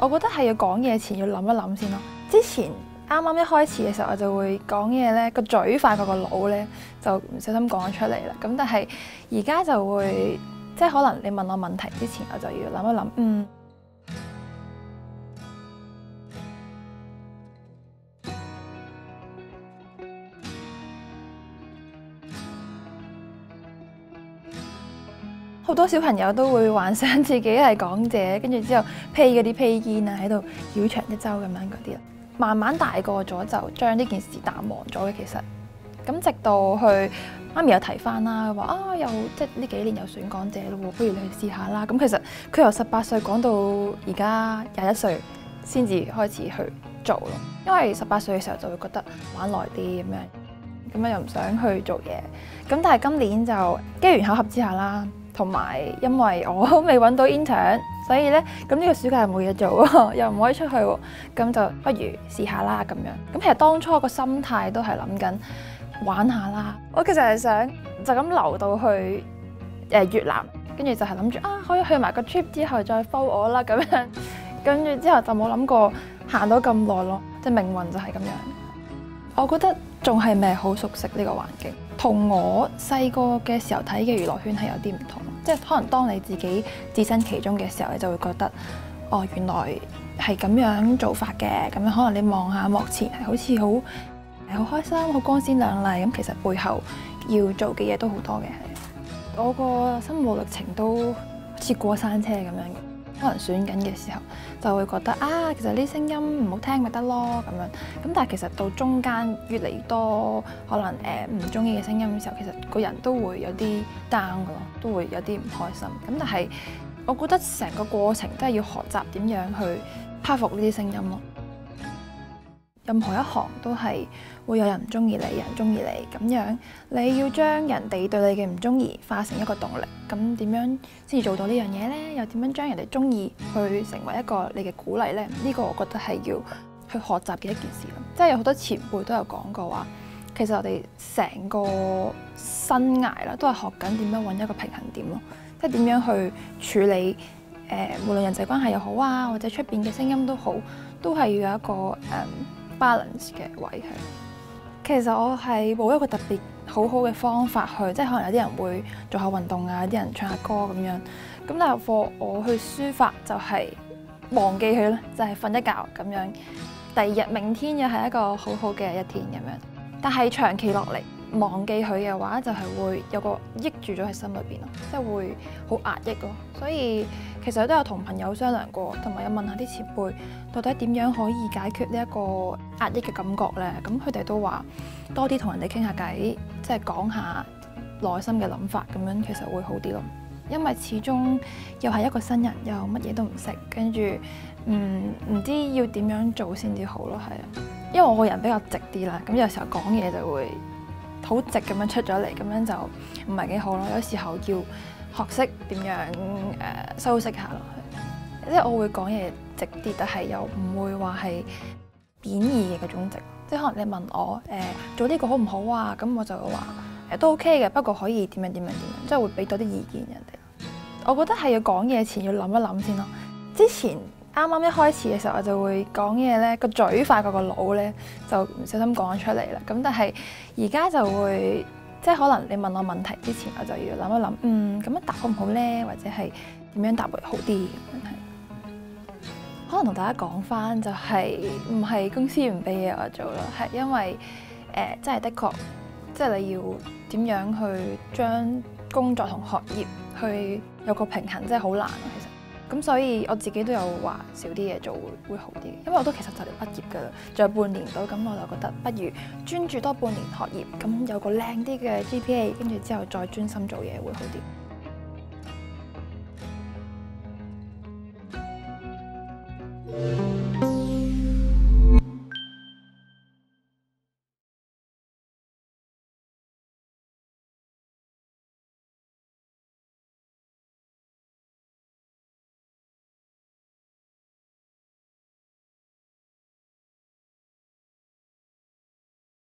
我覺得係要講嘢前要諗一諗先咯。之前啱啱一開始嘅時候，我就會講嘢咧，個嘴快過個腦咧，就唔小心講咗出嚟啦。咁但係而家就會即係可能你問我問題之前，我就要諗一諗，好多小朋友都會幻想自己係港姐，跟住之後披嗰啲披肩啊，喺度繞場一周咁樣嗰啲啦。慢慢大個咗就將呢件事淡忘咗嘅，其實咁直到去媽咪又提翻啦，話啊又即係呢幾年又選港姐咯，不如你去試下啦。咁其實佢由18歲講到而家21歲先至開始去做咯，因為18歲嘅時候就會覺得玩耐啲咁樣又唔想去做嘢。咁但係今年就機緣巧合之下啦。同埋因為我未揾到 intern， 所以咧咁呢個暑假又冇嘢做喎，又唔可以出去喎，咁就不如試下啦咁樣。咁其實當初個心態都係諗緊玩下啦。我其實係想就咁留到去越南，跟住就係諗住可以去埋個 trip 之後再 follow 我啦咁樣。跟住之後就冇諗過行到咁耐咯，即係命運就係咁樣。我覺得仲係未好熟悉呢個環境，同我細個嘅時候睇嘅娛樂圈係有啲唔同。即係可能當你自己置身其中嘅時候，你就會覺得哦，原來係咁樣做法嘅。咁樣可能你望下幕前係好似好開心、好光鮮亮麗，咁其實背後要做嘅嘢都好多嘅。我個心路歷程都好似過山車咁樣嘅。可能選緊嘅時候就會覺得其實呢聲音唔好聽咪得咯咁樣。咁但係其實到中間越嚟越多可能唔中意嘅聲音嘅時候，其實個人都會有啲 down 嘅咯，都會有啲唔開心。咁但係我覺得成個過程都係要學習點樣去克服呢啲聲音咯。任何一行都係會有人唔中意你，有人中意你咁樣，你要將人哋對你嘅唔中意化成一個動力，咁點樣先至做到呢樣嘢呢？又點樣將人哋中意去成為一個你嘅鼓勵呢？呢個我覺得係要去學習嘅一件事咯。即係有好多前輩都有講過話，其實我哋成個生涯啦，都係學緊點樣揾一個平衡點咯，即係點樣去處理無論人際關係又好啊，或者出邊嘅聲音都好，都係要有一個balance 嘅位係。其實我係冇一個特別好嘅方法去，即係可能有啲人會做下運動啊，有啲人唱下歌咁樣。咁但係我去抒發就係忘記佢咧，就係瞓一覺咁樣。第二日明天又係一個好嘅一天咁樣。但係長期落嚟忘記佢嘅話，就係會有個抑住咗喺心裏邊咯，即係會好壓抑咯。所以其實都有同朋友商量過，同埋有問下啲前輩，到底點樣可以解決呢一個壓抑嘅感覺呢？咁佢哋都話多啲同人哋傾下偈，即係講下內心嘅諗法，咁樣其實會好啲咯。因為始終又係一個新人，又乜嘢都唔識，跟住唔知要點樣做先至好咯，係啊。因為我個人比較直啲啦，咁有時候講嘢就會好直咁樣出咗嚟，咁樣就唔係幾好咯。有時候要學識點樣修飾下咯，即係我會講嘢直啲，但係又唔會話係貶義嘅嗰種直。即係可能你問我做呢個好唔好啊，咁我就會話都 OK 嘅，不過可以點樣，即係會俾多啲意見人哋。我覺得係要講嘢前要諗一諗先咯。之前啱啱一開始嘅時候，我就會講嘢咧，個嘴快過個腦咧，就唔小心講咗出嚟啦。咁但係而家就會即係可能你問我問題之前，我就要諗一諗，咁樣答好唔好咧，或者係點樣答會好啲咁樣係。可能同大家講翻就係唔係公司唔俾嘢我做咯，係因為真係的確即係你要點樣去將工作同學業去有個平衡，真係好難啊其實。咁所以我自己都有話少啲嘢做會好啲，因為我都其實就嚟畢業㗎啦，仲有半年到，咁我就覺得不如專注多半年學業，咁有個靚啲嘅 GPA，跟住之後再專心做嘢會好啲。